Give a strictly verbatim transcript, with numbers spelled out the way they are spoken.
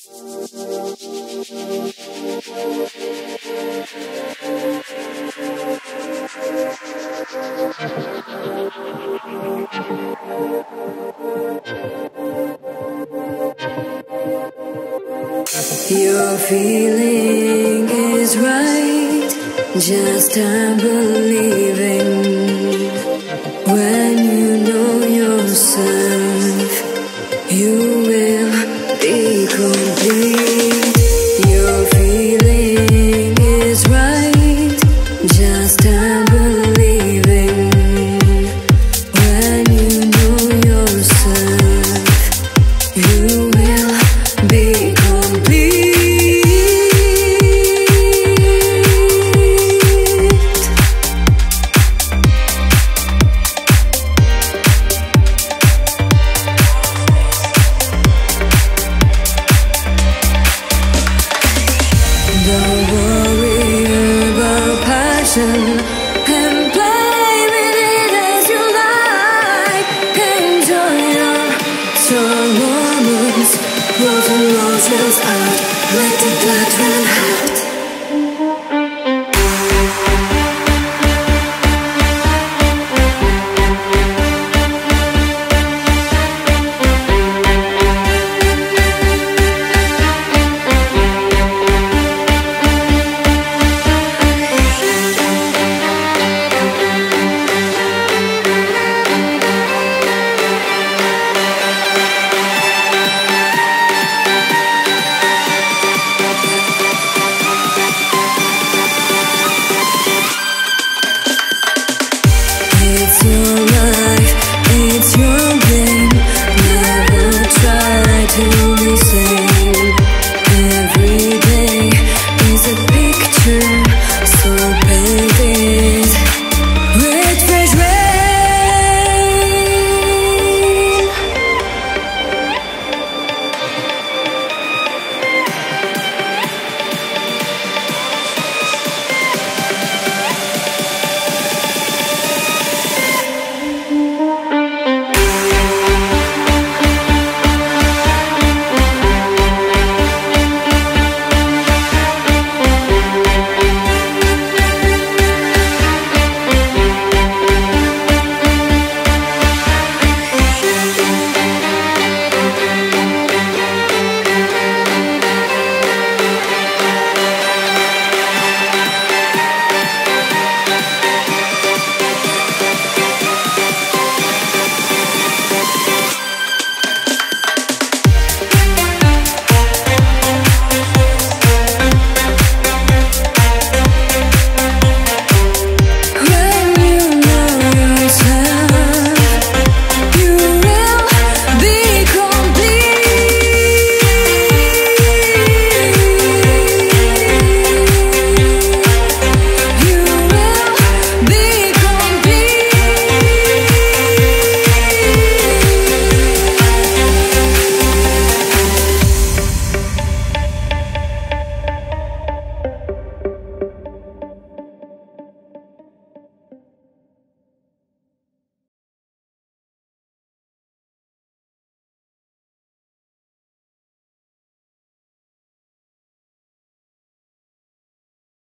Your feeling is right, just I'm believing. When you know yourself, you will be complete. Your feeling is right, just I'm believing. When you know yourself, you will be complete. Don't worry about passion and play with it as you like. Enjoy your strong moments, roll the roses out, let the blood run hot.